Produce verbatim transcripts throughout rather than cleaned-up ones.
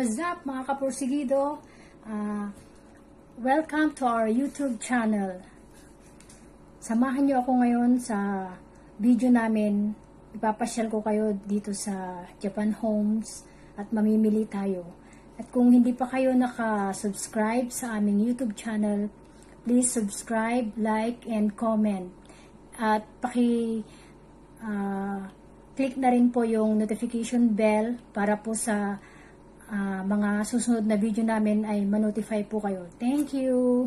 What's up mga kapursigido? Uh, welcome to our YouTube channel. Samahan niyo ako ngayon sa video namin. Ipapasyal ko kayo dito sa Japan Homes at mamimili tayo. At kung hindi pa kayo naka-subscribe sa aming YouTube channel, please subscribe, like, and comment. At paki uh, click na rin po yung notification bell para po sa Uh, mga susunod na video namin ay ma-notify po kayo. Thank you!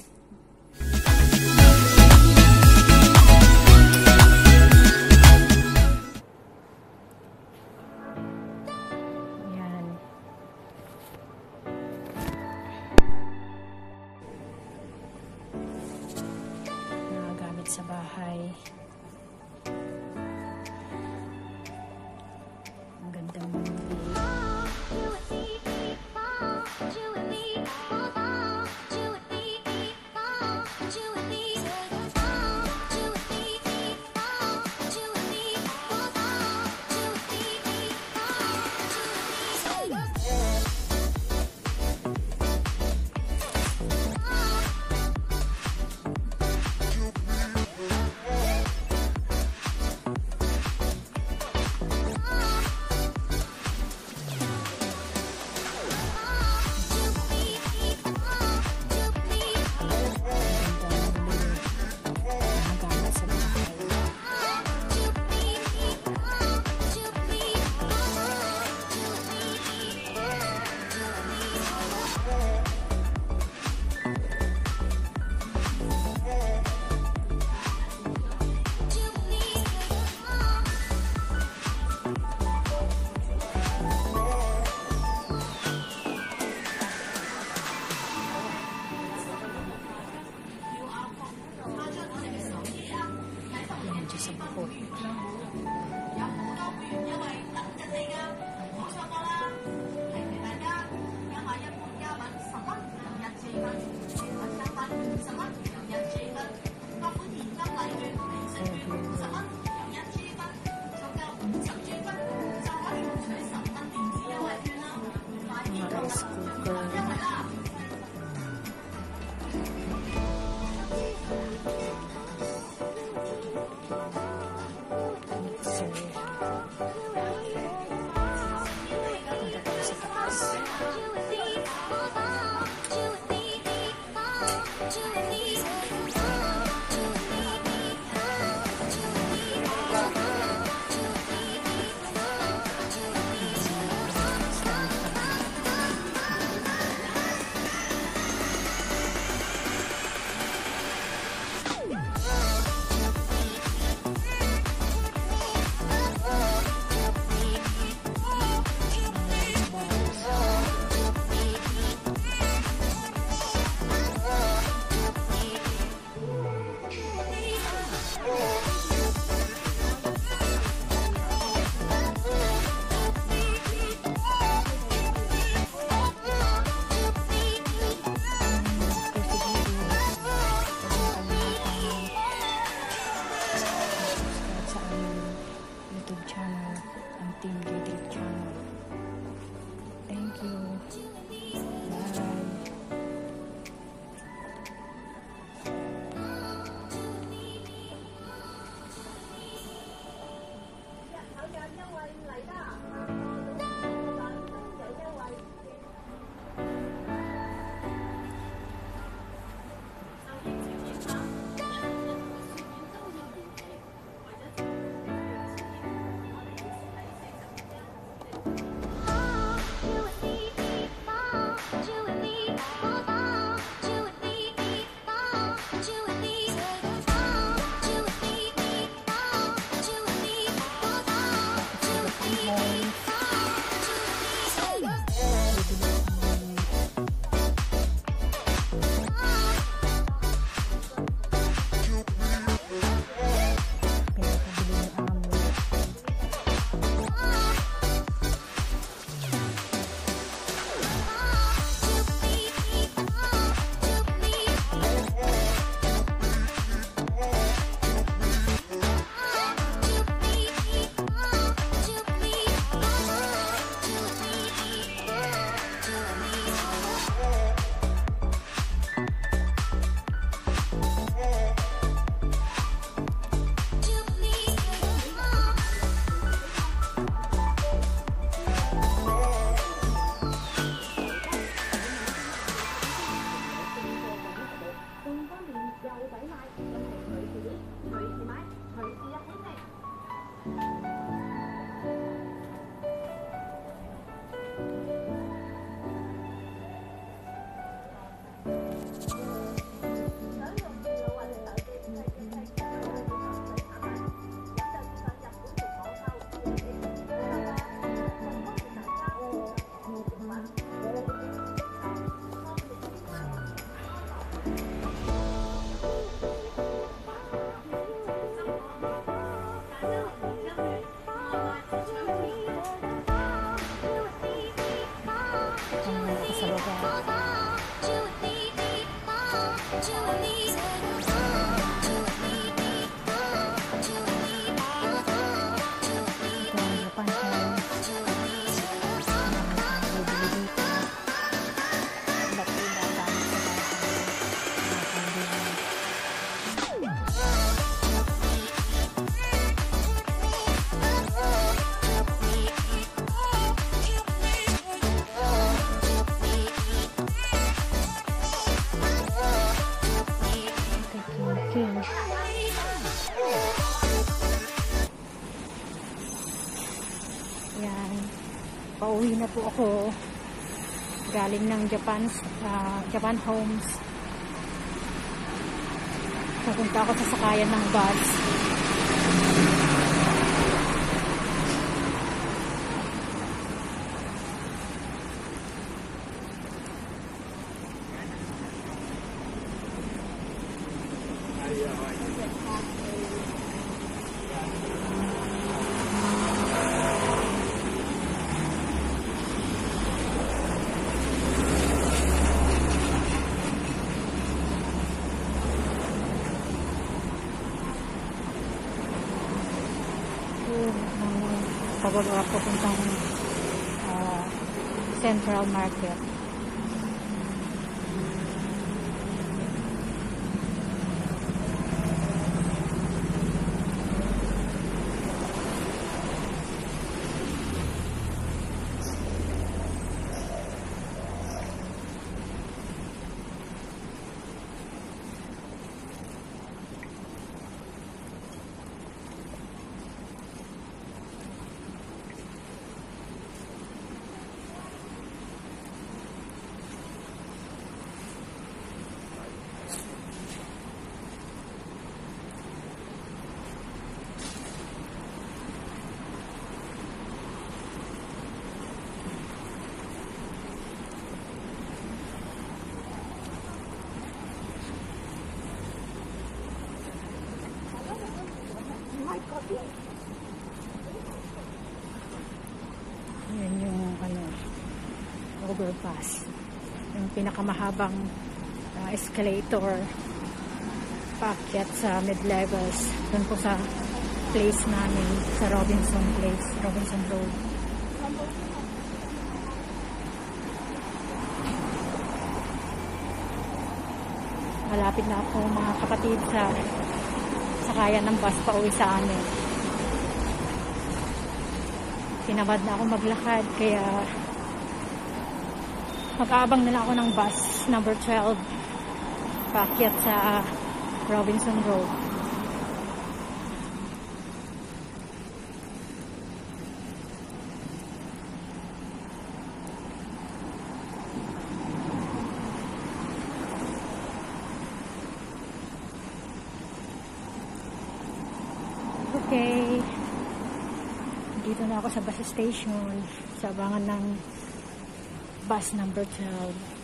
Yan. Mga gamit sa bahay. Ang gandang mamili. Yan. Pauwi na po ako. Galing ng Japan, uh, Japan Homes. Pupunta ako sa sakayan ng bus. Pababa po puntang uh, Central Market. Yan yung ano, overpass, yung pinakamahabang uh, escalator paakyat sa mid-levels dun po sa place namin, sa Robinson Place, Robinson Road. Malapit na ako mga kapatid sa sakayan ng bus pa uwi sa amin. Tinamad na ako maglakad kaya mag-aabang na lang ako ng bus number twelve paakyat sa Robinson Road. Okay, dito na ako sa bus station sa abangan ng bus number twelve.